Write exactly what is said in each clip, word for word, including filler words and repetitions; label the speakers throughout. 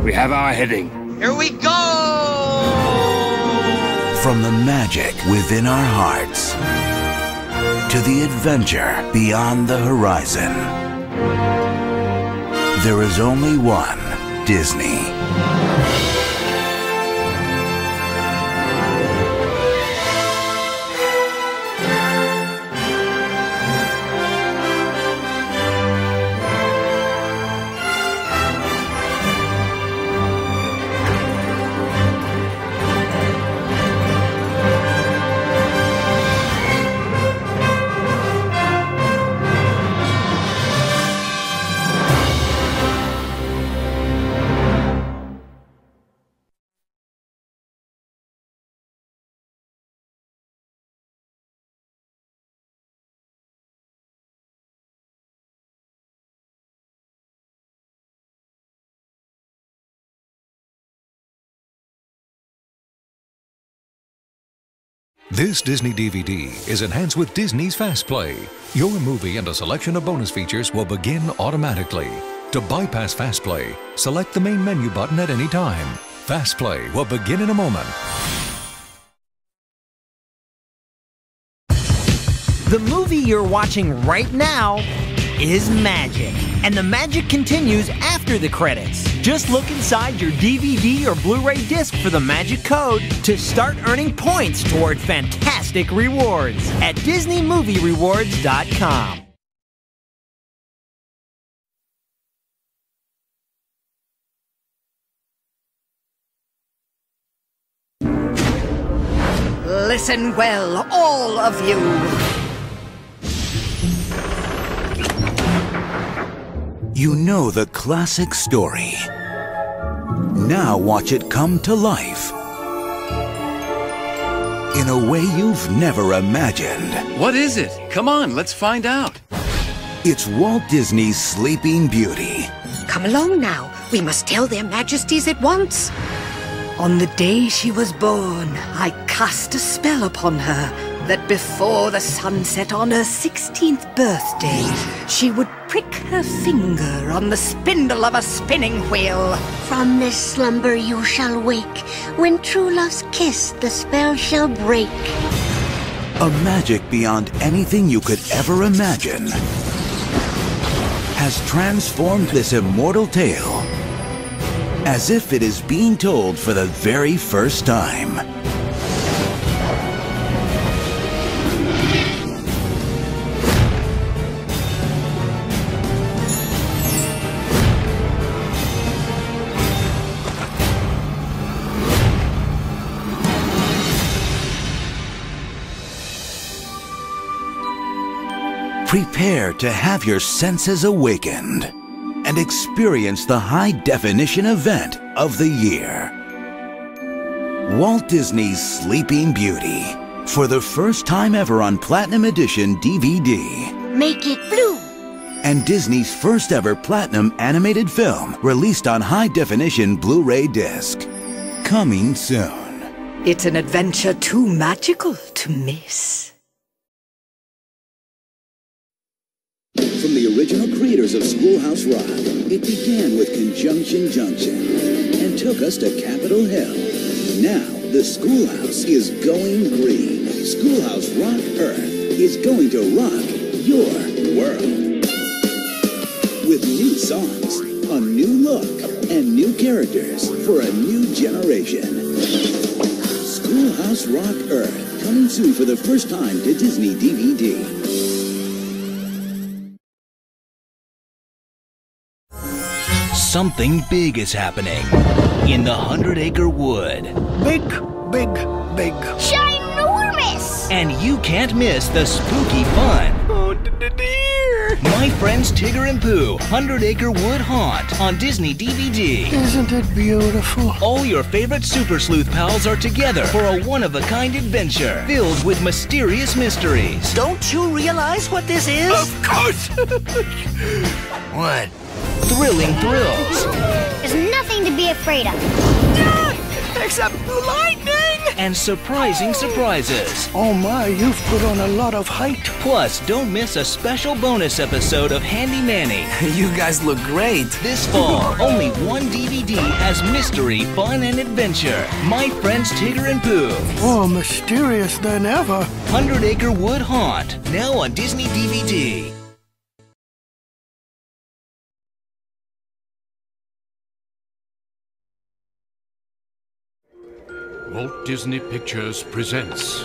Speaker 1: We have our heading.
Speaker 2: Here we go!
Speaker 3: From the magic within our hearts to the adventure beyond the horizon, there is only one Disney.
Speaker 4: This Disney D V D is enhanced with Disney's Fast Play. Your movie and a selection of bonus features will begin automatically. To bypass Fast Play, select the main menu button at any time. Fast Play will begin in a moment.
Speaker 5: The movie you're watching right now is magic, and the magic continues after the credits. Just look inside your D V D or Blu-ray disc for the magic code to start earning points toward fantastic rewards at Disney Movie Rewards dot com.
Speaker 6: Listen well, all of you.
Speaker 3: You know the classic story. Now watch it come to life in a way you've never imagined.
Speaker 1: What is it? Come on, let's find out.
Speaker 3: It's Walt Disney's Sleeping Beauty.
Speaker 6: Come along now. We must tell their majesties at once. On the day she was born, I cast a spell upon her that before the sun set on her sixteenth birthday, she would prick her finger on the spindle of a spinning wheel.
Speaker 7: From this slumber you shall wake. When true love's kiss the spell shall break.
Speaker 3: A magic beyond anything you could ever imagine has transformed this immortal tale as if it is being told for the very first time. Prepare to have your senses awakened and experience the high-definition event of the year. Walt Disney's Sleeping Beauty, for the first time ever on Platinum Edition D V D.
Speaker 7: Make it blue.
Speaker 3: And Disney's first ever Platinum animated film, released on high-definition Blu-ray disc. Coming soon.
Speaker 6: It's an adventure too magical to miss.
Speaker 8: From the original creators of Schoolhouse Rock, it began with Conjunction Junction and took us to Capitol Hill. Now, the Schoolhouse is going green. Schoolhouse Rock Earth is going to rock your world. With new songs, a new look, and new characters for a new generation. Schoolhouse Rock Earth, coming soon for the first time to Disney D V D.
Speaker 3: Something big is happening in the Hundred Acre Wood.
Speaker 5: Big, big, big.
Speaker 7: Ginormous!
Speaker 3: And you can't miss the spooky fun.
Speaker 5: Oh, dear.
Speaker 3: My Friends Tigger and Pooh, Hundred Acre Wood Haunt on Disney D V D.
Speaker 5: Isn't it beautiful?
Speaker 3: All your favorite super sleuth pals are together for a one-of-a-kind adventure filled with mysterious mysteries.
Speaker 5: Don't you realize what this is?
Speaker 1: Of course!
Speaker 5: What?
Speaker 3: Thrilling thrills.
Speaker 7: There's nothing to be afraid of.
Speaker 5: Except lightning!
Speaker 2: and surprising surprises.
Speaker 9: Oh my, you've put on a lot of height.
Speaker 2: Plus, don't miss a special bonus episode of Handy Manny.
Speaker 10: You guys look great.
Speaker 2: This fall, only one D V D has mystery, fun, and adventure. My Friends Tigger and Pooh.
Speaker 9: More mysterious than ever.
Speaker 2: Hundred Acre Wood Haunt. Now on Disney D V D.
Speaker 11: Walt Disney Pictures presents.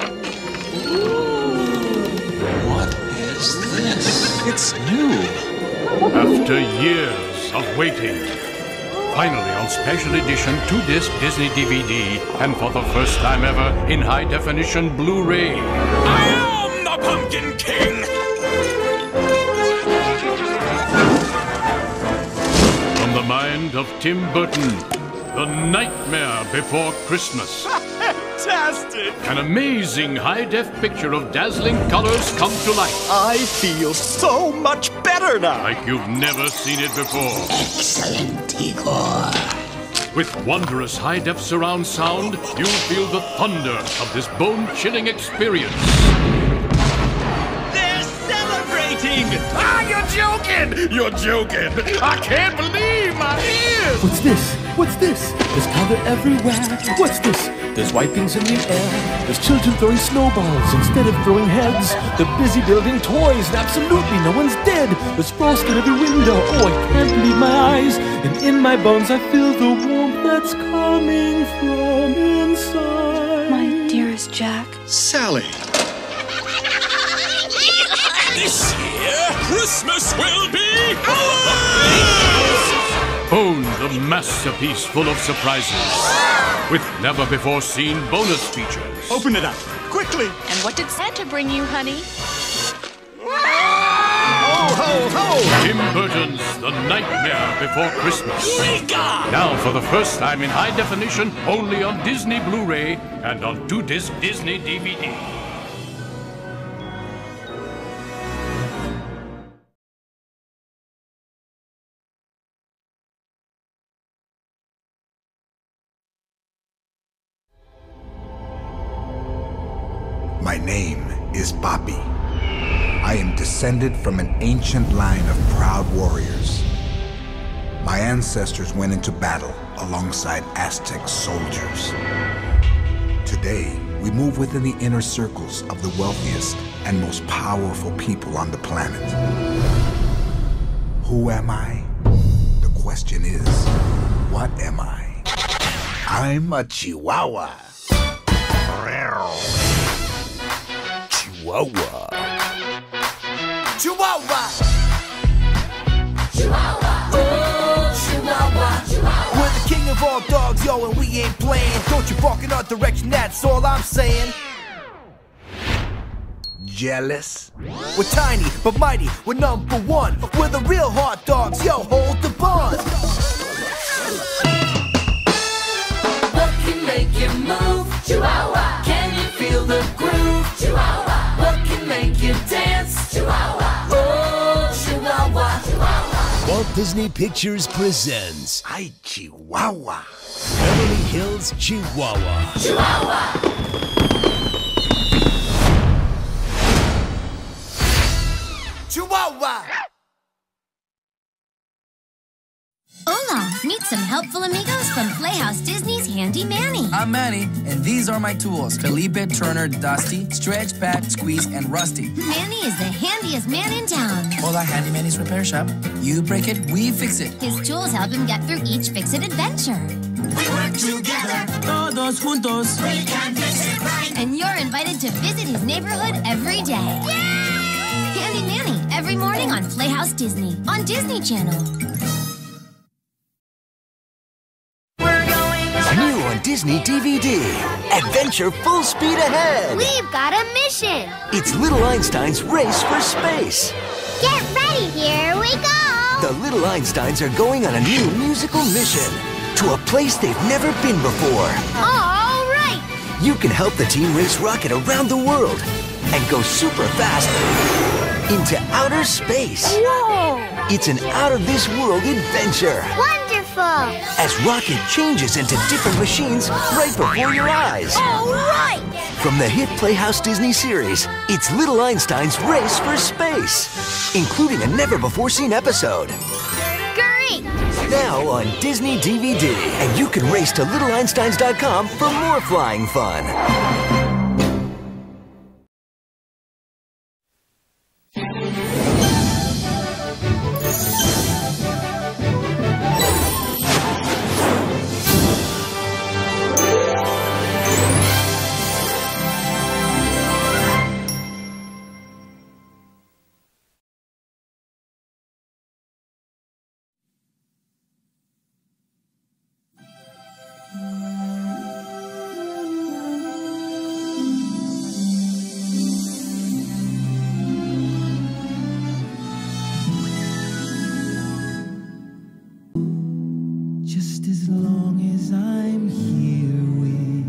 Speaker 12: What is this?
Speaker 10: It's new.
Speaker 11: After years of waiting, finally on special edition two-disc Disney D V D, and for the first time ever in high-definition Blu-ray.
Speaker 12: I am the Pumpkin King!
Speaker 11: From the mind of Tim Burton, The Nightmare Before Christmas.
Speaker 12: Fantastic!
Speaker 11: An amazing high-def picture of dazzling colors come to life.
Speaker 12: I feel so much better now!
Speaker 11: Like you've never seen it before.
Speaker 12: Excellent, Igor.
Speaker 11: With wondrous high-def surround sound, you'll feel the thunder of this bone-chilling experience.
Speaker 12: They're celebrating! Ah, you're joking! You're joking! I can't believe my ears!
Speaker 9: What's this? What's this? There's color everywhere. What's this? There's white things in the air. There's children throwing snowballs instead of throwing heads. They're busy building toys and absolutely no one's dead. There's frost in every window. Oh, I can't believe my eyes. And in my bones I feel the warmth that's coming from inside.
Speaker 6: My dearest Jack.
Speaker 12: Sally. This year, Christmas will be ours!
Speaker 11: Own the masterpiece full of surprises, with never-before-seen bonus features.
Speaker 12: Open it up, quickly!
Speaker 13: And what did Santa bring you, honey?
Speaker 12: Ho, ho, ho!
Speaker 11: Tim Burton's The Nightmare Before Christmas.
Speaker 12: Eureka!
Speaker 11: Now for the first time in high definition, only on Disney Blu-ray and on two-disc Disney D V D.
Speaker 14: My name is Bobby. I am descended from an ancient line of proud warriors. My ancestors went into battle alongside Aztec soldiers. Today, we move within the inner circles of the wealthiest and most powerful people on the planet. Who am I? The question is, what am I? I'm a Chihuahua.
Speaker 12: Chihuahua.
Speaker 15: Chihuahua.
Speaker 12: Chihuahua.
Speaker 15: Oh, Chihuahua. Chihuahua. We're the king of all dogs, yo, and we ain't playing. Don't you bark in our direction, that's all I'm saying.
Speaker 14: Jealous?
Speaker 15: We're tiny, but mighty, we're number one. We're the real hard dogs, yo, hold the bond.
Speaker 16: What can make you move? Chihuahua. Can you feel the groove? Chihuahua. What can make you dance? Chihuahua. Oh, Chihuahua. Chihuahua.
Speaker 17: Walt Disney Pictures presents
Speaker 14: I Chihuahua.
Speaker 17: Beverly Hills Chihuahua.
Speaker 16: Chihuahua.
Speaker 15: Chihuahua.
Speaker 18: Hola! Meet some helpful amigos from Playhouse Disney's Handy Manny.
Speaker 10: I'm Manny, and these are my tools. Felipe, Turner, Dusty, Stretch, Pat, Squeeze, and Rusty.
Speaker 18: Manny is the handiest man in town.
Speaker 10: Hola, Handy Manny's repair shop. You break it, we fix it.
Speaker 18: His tools help him get through each fix-it adventure.
Speaker 16: We work together.
Speaker 10: Todos juntos.
Speaker 16: We can fix it right.
Speaker 18: And you're invited to visit his neighborhood every day. Yay! Handy Manny, every morning on Playhouse Disney, on Disney Channel.
Speaker 17: New on Disney D V D. Adventure full speed ahead.
Speaker 7: We've got a mission.
Speaker 17: It's Little Einstein's race for space.
Speaker 7: Get ready, here we go.
Speaker 17: The Little Einsteins are going on a new musical mission to a place they've never been before.
Speaker 7: All right.
Speaker 17: You can help the team race rocket around the world and go super fast into outer space.
Speaker 7: Whoa.
Speaker 17: It's an out-of-this-world adventure.
Speaker 7: Wonderful. beautiful!
Speaker 17: As Rocket changes into different machines right before your eyes.
Speaker 7: All right!
Speaker 17: From the hit Playhouse Disney series, it's Little Einstein's Race for Space, including a never-before-seen episode.
Speaker 7: Great!
Speaker 17: Now on Disney D V D, and you can race to little einsteins dot com for more flying fun.
Speaker 19: Just as long as I'm here with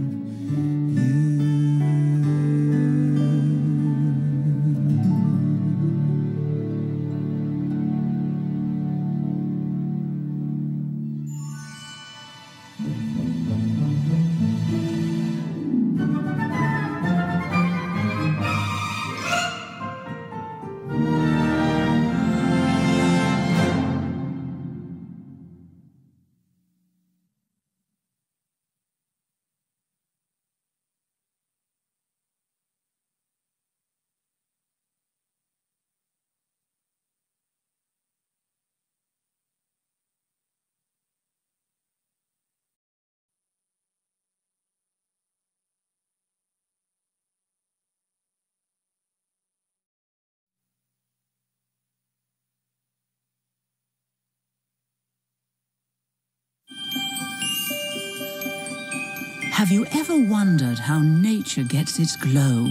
Speaker 20: Have you ever wondered how nature gets its glow?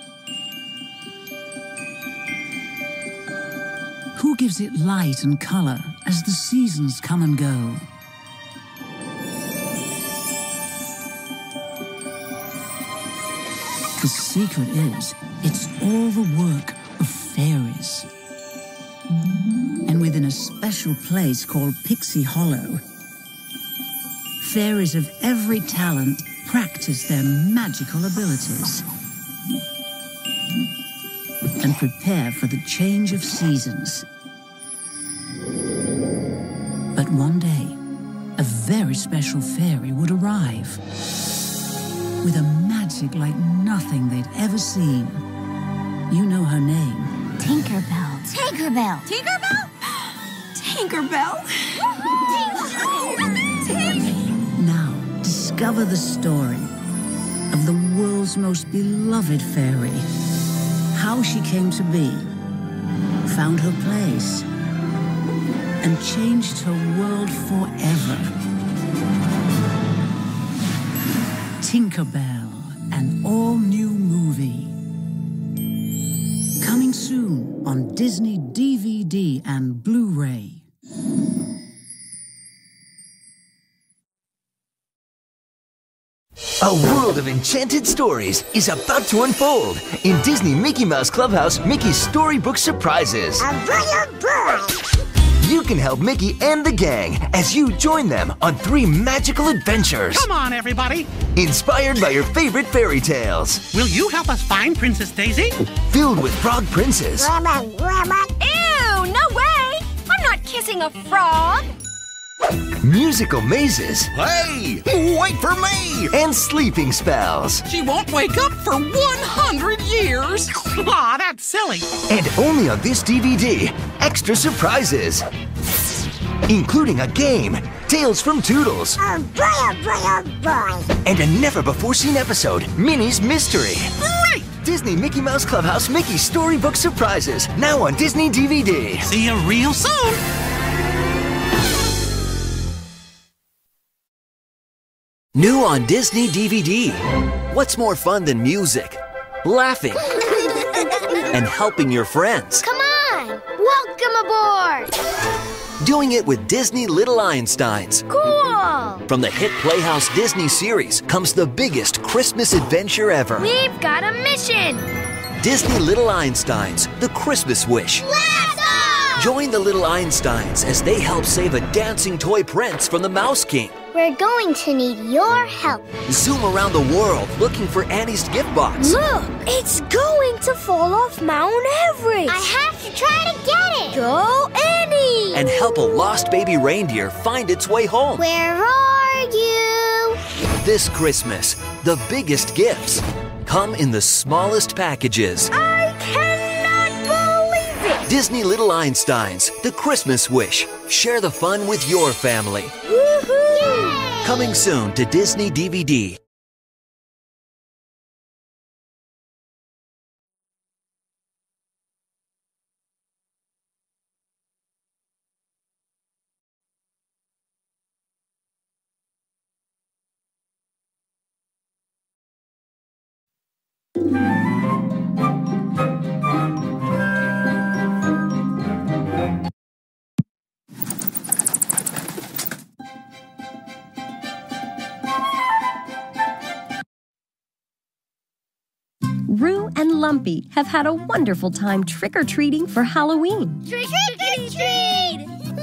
Speaker 20: Who gives it light and color as the seasons come and go? The secret is, it's all the work of fairies. And within a special place called Pixie Hollow, fairies of every talent practice their magical abilities and prepare for the change of seasons. But one day, a very special fairy would arrive with a magic like nothing they'd ever seen. You know her name.
Speaker 7: Tinkerbell. Tinkerbell.
Speaker 18: Tinkerbell?
Speaker 7: Tinkerbell.
Speaker 20: Now, discover the story of the world's most beloved fairy. How she came to be, found her place, and changed her world forever. Tinkerbell, an all-new movie. Coming soon on Disney D V D and Blu-ray.
Speaker 17: A world of enchanted stories is about to unfold in Disney Mickey Mouse Clubhouse Mickey's Storybook Surprises. You can help Mickey and the gang as you join them on three magical adventures.
Speaker 21: Come on, everybody!
Speaker 17: Inspired by your favorite fairy tales.
Speaker 21: Will you help us find Princess Daisy?
Speaker 17: Filled with frog princes.
Speaker 18: Ew, no way! I'm not kissing a frog!
Speaker 17: Musical mazes.
Speaker 12: Hey! Wait for me!
Speaker 17: And sleeping spells.
Speaker 21: She won't wake up for one hundred years! Aw, that's silly!
Speaker 17: And only on this D V D, extra surprises. Including a game, Tales from Toodles.
Speaker 7: Oh boy, oh boy, oh boy.
Speaker 17: And a never-before-seen episode, Minnie's Mystery.
Speaker 21: Great!
Speaker 17: Disney Mickey Mouse Clubhouse Mickey's Storybook Surprises, now on Disney D V D.
Speaker 21: See you real soon!
Speaker 22: New on Disney D V D. What's more fun than music, laughing, and helping your friends?
Speaker 7: Come on! Welcome aboard!
Speaker 22: Doing it with Disney Little Einsteins.
Speaker 7: Cool!
Speaker 22: From the hit Playhouse Disney series comes the biggest Christmas adventure ever.
Speaker 7: We've got a mission!
Speaker 22: Disney Little Einsteins, The Christmas Wish.
Speaker 7: Blast off!
Speaker 22: Join the little Einsteins as they help save a dancing toy prince from the Mouse King.
Speaker 4: We're going to need your help.
Speaker 22: Zoom around the world looking for Annie's gift box.
Speaker 4: Look, it's going to fall off Mount Everest. I have to try to get it. Go, Annie!
Speaker 22: And help a lost baby reindeer find its way home.
Speaker 4: Where are you?
Speaker 22: This Christmas, the biggest gifts come in the smallest packages.
Speaker 4: I cannot believe it!
Speaker 22: Disney Little Einsteins, the Christmas wish. Share the fun with your family.
Speaker 4: Woohoo! Yay!
Speaker 22: Coming soon to Disney D V D.
Speaker 8: Roo and Lumpy have had a wonderful time trick-or-treating for Halloween.
Speaker 4: Trick-or-treat!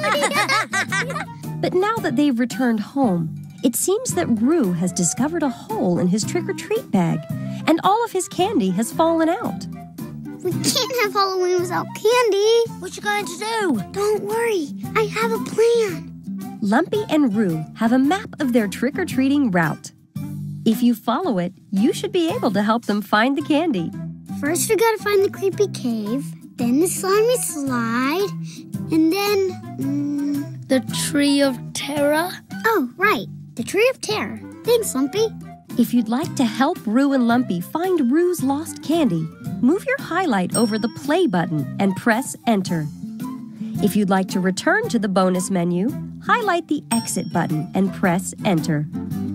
Speaker 8: But now that they've returned home, it seems that Roo has discovered a hole in his trick-or-treat bag, and all of his candy has fallen out.
Speaker 4: We can't have Halloween without candy. What you going to do? Don't worry, I have a plan.
Speaker 8: Lumpy and Roo have a map of their trick-or-treating route. If you follow it, you should be able to help them find the candy.
Speaker 4: First, we gotta find the creepy cave, then the slimy slide, and then... Um, the Tree of Terror? Oh, right, the Tree of Terror. Thanks, Lumpy.
Speaker 8: If you'd like to help Roo and Lumpy find Roo's lost candy, move your highlight over the play button and press enter. If you'd like to return to the bonus menu, highlight the exit button and press enter.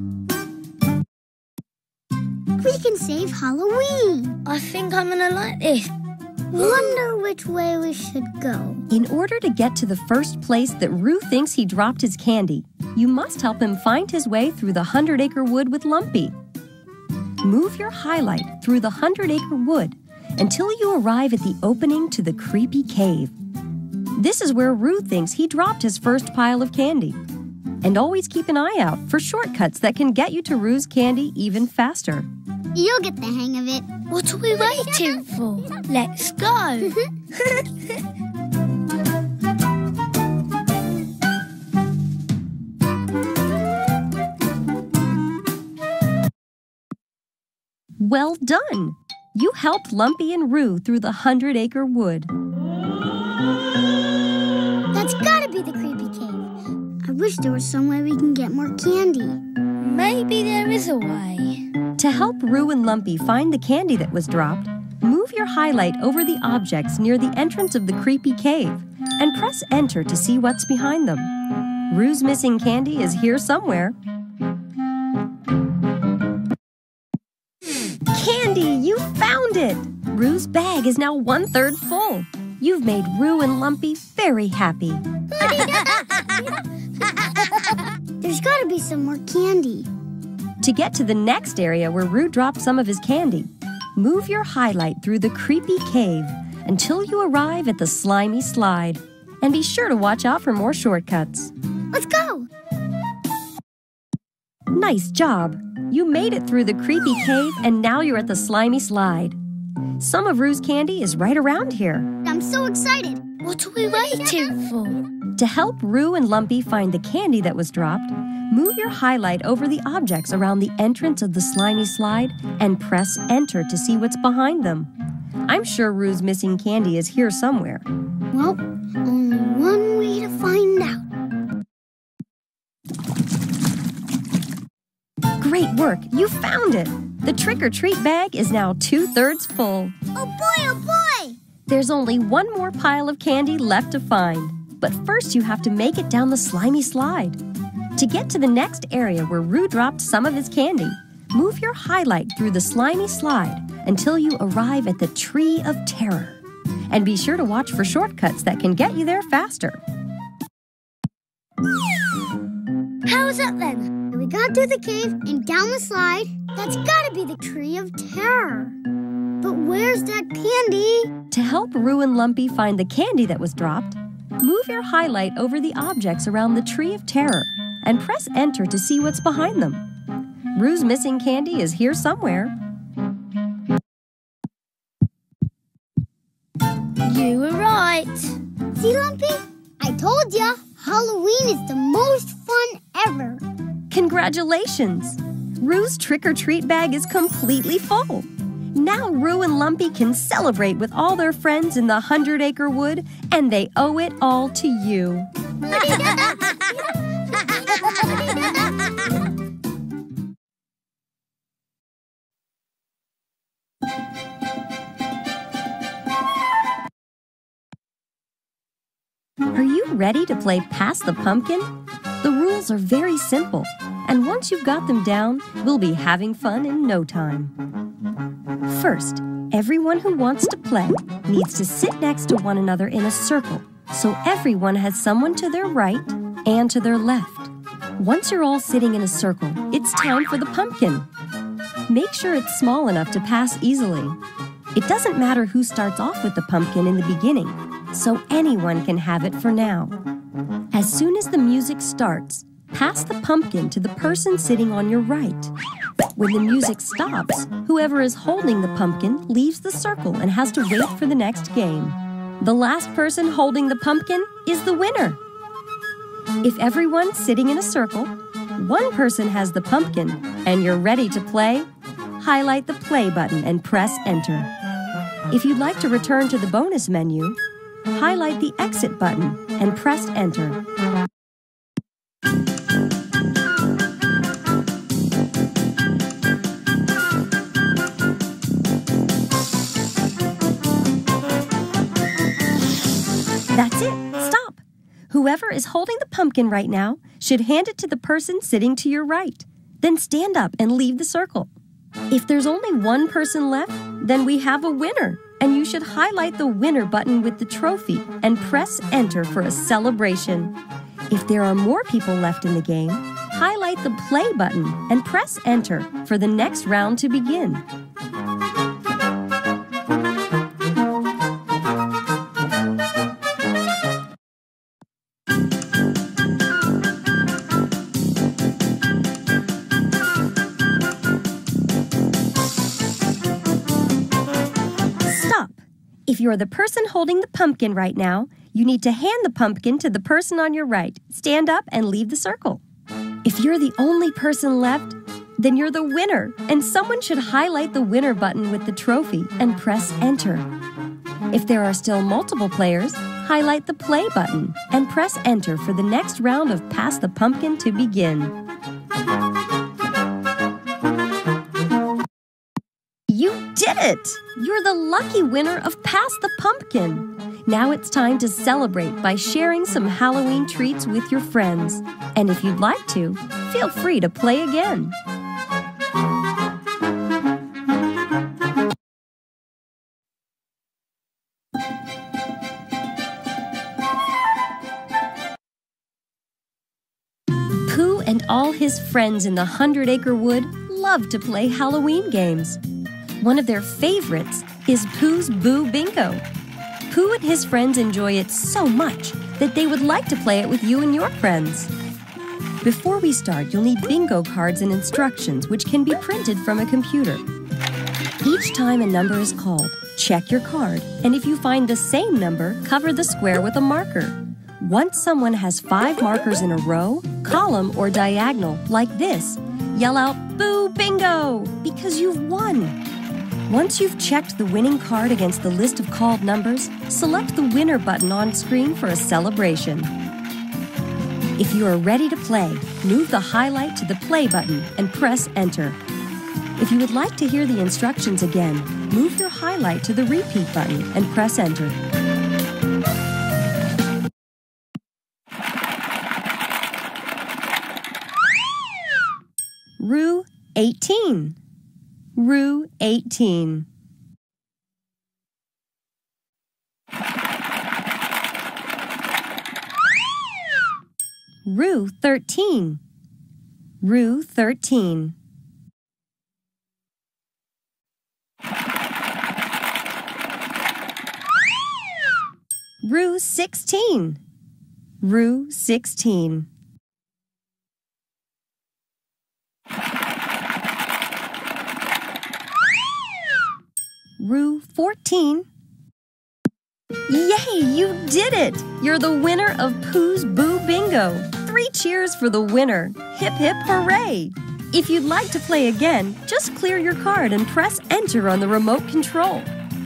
Speaker 4: We can save Halloween. I think I'm gonna like this. Wonder which way we should go.
Speaker 8: In order to get to the first place that Roo thinks he dropped his candy, you must help him find his way through the Hundred Acre Wood with Lumpy. Move your highlight through the Hundred Acre Wood until you arrive at the opening to the creepy cave. This is where Roo thinks he dropped his first pile of candy. And always keep an eye out for shortcuts that can get you to Roo's candy even faster.
Speaker 4: You'll get the hang of it. What are we waiting for? Let's go.
Speaker 8: Well done! You helped Lumpy and Roo through the Hundred Acre Wood.
Speaker 4: That's gotta be the creepy cave. I wish there was some way we can get more candy. Maybe there is a way.
Speaker 8: To help Roo and Lumpy find the candy that was dropped, move your highlight over the objects near the entrance of the creepy cave and press enter to see what's behind them. Roo's missing candy is here somewhere. Candy, you found it! Roo's bag is now one-third full. You've made Roo and Lumpy very happy.
Speaker 4: There's gotta be some more candy.
Speaker 8: To get to the next area where Roo dropped some of his candy, move your highlight through the creepy cave until you arrive at the slimy slide. And be sure to watch out for more shortcuts.
Speaker 4: Let's go!
Speaker 8: Nice job! You made it through the creepy cave and now you're at the slimy slide. Some of Roo's candy is right around here.
Speaker 4: I'm so excited! What are we waiting for?
Speaker 8: To help Roo and Lumpy find the candy that was dropped, move your highlight over the objects around the entrance of the slimy slide and press enter to see what's behind them. I'm sure Roo's missing candy is here somewhere.
Speaker 4: Well, only one way to find out.
Speaker 8: Great work! You found it! The trick-or-treat bag is now two-thirds full.
Speaker 4: Oh boy, oh boy!
Speaker 8: There's only one more pile of candy left to find. But first you have to make it down the slimy slide. To get to the next area where Roo dropped some of his candy, move your highlight through the slimy slide until you arrive at the Tree of Terror. And be sure to watch for shortcuts that can get you there faster.
Speaker 4: How is that then? We got through the cave and down the slide. That's gotta be the Tree of Terror. But where's that candy?
Speaker 8: To help Roo and Lumpy find the candy that was dropped, Move your highlight over the objects around the Tree of Terror and press Enter to see what's behind them. Rue's missing candy is here somewhere.
Speaker 4: You were right. See, Lumpy? I told ya, Halloween is the most fun ever.
Speaker 8: Congratulations! Rue's trick-or-treat bag is completely full. Now Rue and Lumpy can celebrate with all their friends in the Hundred Acre Wood, and they owe it all to you. Are you ready to play Pass the Pumpkin? The rules are very simple, and once you've got them down, we'll be having fun in no time. First, everyone who wants to play needs to sit next to one another in a circle, so everyone has someone to their right and to their left. Once you're all sitting in a circle, it's time for the pumpkin. Make sure it's small enough to pass easily. It doesn't matter who starts off with the pumpkin in the beginning, so anyone can have it for now. As soon as the music starts, pass the pumpkin to the person sitting on your right. When the music stops, whoever is holding the pumpkin leaves the circle and has to wait for the next game. The last person holding the pumpkin is the winner. If everyone's sitting in a circle, one person has the pumpkin, and you're ready to play, highlight the play button and press Enter. If you'd like to return to the bonus menu, highlight the exit button and press Enter. That's it. Stop. Whoever is holding the pumpkin right now should hand it to the person sitting to your right. Then stand up and leave the circle. If there's only one person left, then we have a winner, and you should highlight the winner button with the trophy and press Enter for a celebration. If there are more people left in the game, highlight the play button and press Enter for the next round to begin. If you're the person holding the pumpkin right now, you need to hand the pumpkin to the person on your right. Stand up and leave the circle. If you're the only person left, then you're the winner, and someone should highlight the winner button with the trophy and press Enter. If there are still multiple players, highlight the play button and press Enter for the next round of Pass the Pumpkin to begin. You did it! You're the lucky winner of Pass the Pumpkin. Now it's time to celebrate by sharing some Halloween treats with your friends. And if you'd like to, feel free to play again. Pooh and all his friends in the Hundred Acre Wood love to play Halloween games. One of their favorites is Pooh's Boo Bingo. Pooh and his friends enjoy it so much that they would like to play it with you and your friends. Before we start, you'll need bingo cards and instructions which can be printed from a computer. Each time a number is called, check your card, and if you find the same number, cover the square with a marker. Once someone has five markers in a row, column, or diagonal, like this, yell out, Boo Bingo, because you've won. Once you've checked the winning card against the list of called numbers, select the winner button on screen for a celebration. If you are ready to play, move the highlight to the play button and press Enter. If you would like to hear the instructions again, move your highlight to the repeat button and press Enter. Rue eighteen. Rue eighteen. Rue thirteen. Rue thirteen. Rue sixteen. Rue sixteen. Rue fourteen. Yay, you did it! You're the winner of Pooh's Boo Bingo. Three cheers for the winner. Hip hip hooray! If you'd like to play again, just clear your card and press enter on the remote control.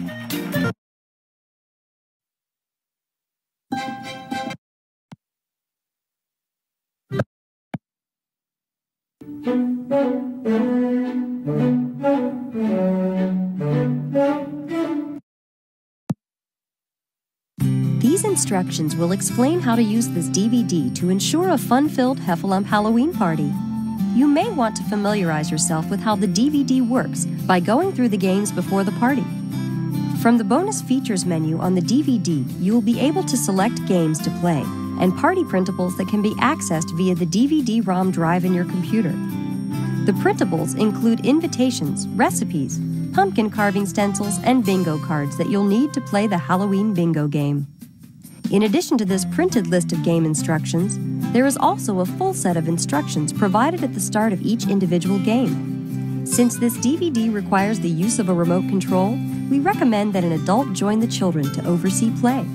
Speaker 8: These instructions will explain how to use this D V D to ensure a fun-filled Heffalump Halloween party. You may want to familiarize yourself with how the D V D works by going through the games before the party. From the bonus features menu on the D V D, you will be able to select games to play and party printables that can be accessed via the D V D ROM drive in your computer. The printables include invitations, recipes, pumpkin carving stencils, and bingo cards that you'll need to play the Halloween bingo game. In addition to this printed list of game instructions, there is also a full set of instructions provided at the start of each individual game. Since this D V D requires the use of a remote control, we recommend that an adult join the children to oversee play.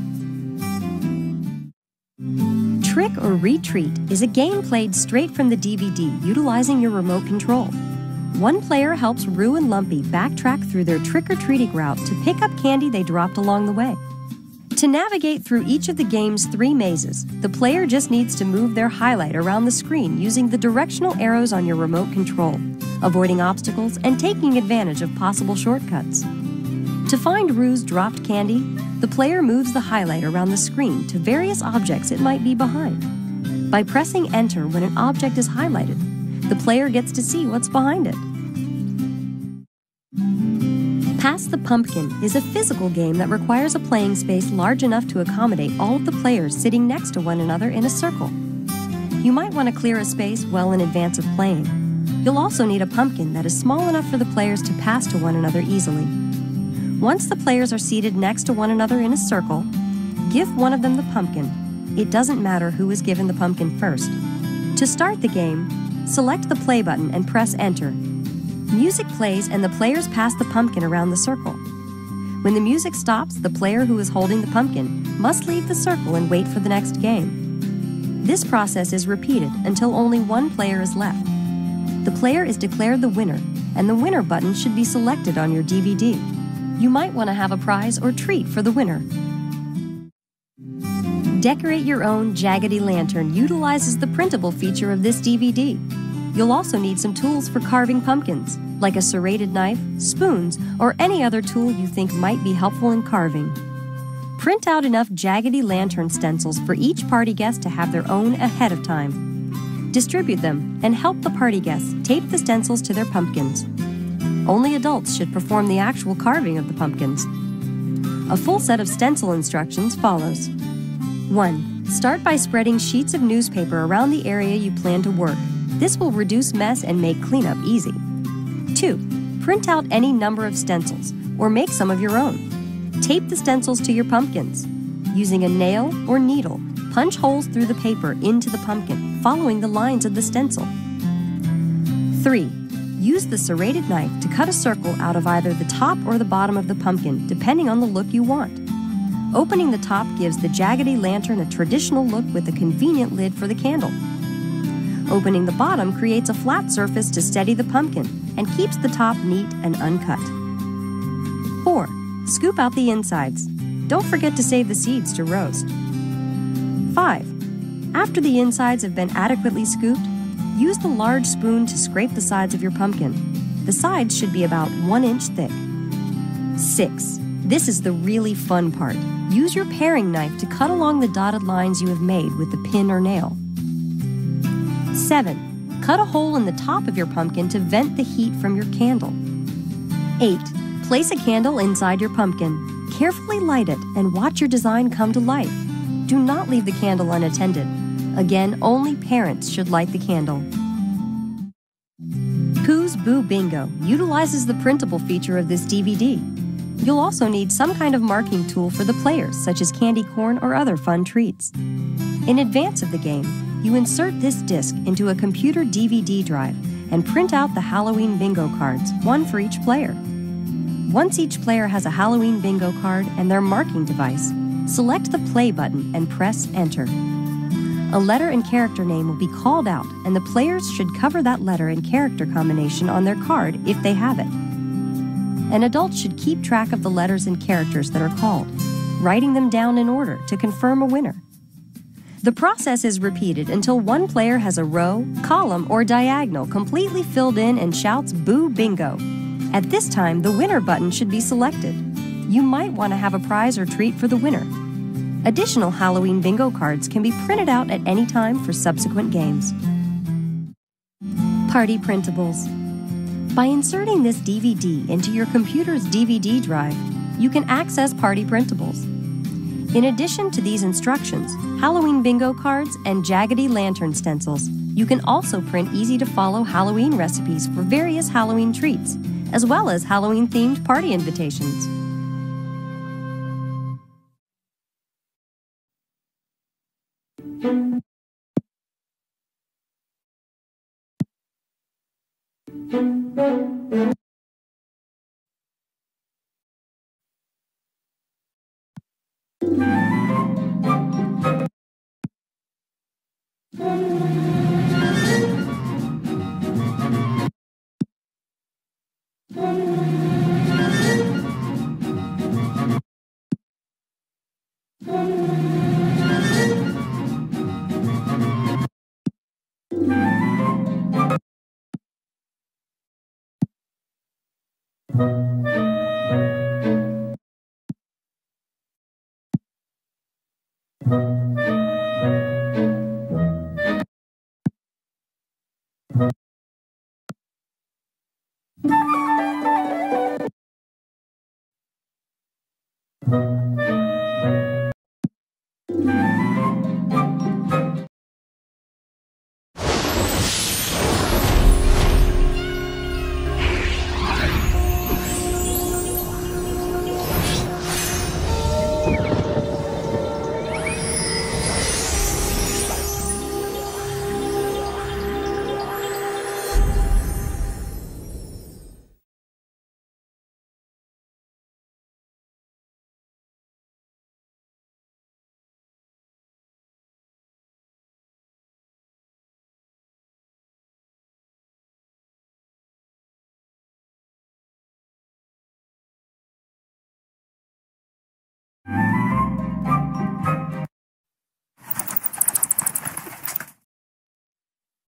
Speaker 8: Trick or Retreat is a game played straight from the D V D utilizing your remote control. One player helps Roo and Lumpy backtrack through their trick-or-treating route to pick up candy they dropped along the way. To navigate through each of the game's three mazes, the player just needs to move their highlight around the screen using the directional arrows on your remote control, avoiding obstacles and taking advantage of possible shortcuts. To find Roo's dropped candy, the player moves the highlight around the screen to various objects it might be behind. By pressing enter when an object is highlighted, the player gets to see what's behind it. Pass the Pumpkin is a physical game that requires a playing space large enough to accommodate all of the players sitting next to one another in a circle. You might want to clear a space well in advance of playing. You'll also need a pumpkin that is small enough for the players to pass to one another easily. Once the players are seated next to one another in a circle, give one of them the pumpkin. It doesn't matter who is given the pumpkin first. To start the game, select the play button and press enter. Music plays and the players pass the pumpkin around the circle. When the music stops, the player who is holding the pumpkin must leave the circle and wait for the next game. This process is repeated until only one player is left. The player is declared the winner, and the winner button should be selected on your D V D. You might want to have a prize or treat for the winner. Decorate Your Own Jaggedy Lantern utilizes the printable feature of this D V D. You'll also need some tools for carving pumpkins, like a serrated knife, spoons, or any other tool you think might be helpful in carving. Print out enough Jaggedy Lantern stencils for each party guest to have their own ahead of time. Distribute them and help the party guests tape the stencils to their pumpkins. Only adults should perform the actual carving of the pumpkins. A full set of stencil instructions follows. one. Start by spreading sheets of newspaper around the area you plan to work. This will reduce mess and make cleanup easy. two. Print out any number of stencils, or make some of your own. Tape the stencils to your pumpkins. Using a nail or needle, punch holes through the paper into the pumpkin, following the lines of the stencil. three. Use the serrated knife to cut a circle out of either the top or the bottom of the pumpkin, depending on the look you want. Opening the top gives the Jaggedy Lantern a traditional look with a convenient lid for the candle. Opening the bottom creates a flat surface to steady the pumpkin and keeps the top neat and uncut. four. Scoop out the insides. Don't forget to save the seeds to roast. five. After the insides have been adequately scooped, use the large spoon to scrape the sides of your pumpkin. The sides should be about one inch thick. six. This is the really fun part. Use your paring knife to cut along the dotted lines you have made with the pin or nail. seven. Cut a hole in the top of your pumpkin to vent the heat from your candle. eight. Place a candle inside your pumpkin. Carefully light it and watch your design come to life. Do not leave the candle unattended. Again, only parents should light the candle. Pooh's Boo Bingo utilizes the printable feature of this D V D. You'll also need some kind of marking tool for the players, such as candy corn or other fun treats. In advance of the game, you insert this disc into a computer D V D drive and print out the Halloween bingo cards, one for each player. Once each player has a Halloween bingo card and their marking device, select the play button and press enter. A letter and character name will be called out, and the players should cover that letter and character combination on their card if they have it. An adult should keep track of the letters and characters that are called, writing them down in order to confirm a winner. The process is repeated until one player has a row, column, or diagonal completely filled in and shouts "Boo Bingo." At this time, the winner button should be selected. You might want to have a prize or treat for the winner. Additional Halloween bingo cards can be printed out at any time for subsequent games. Party Printables. By inserting this D V D into your computer's D V D drive, you can access Party Printables. In addition to these instructions, Halloween bingo cards, and jaggedy lantern stencils, you can also print easy-to-follow Halloween recipes for various Halloween treats, as well as Halloween-themed party invitations.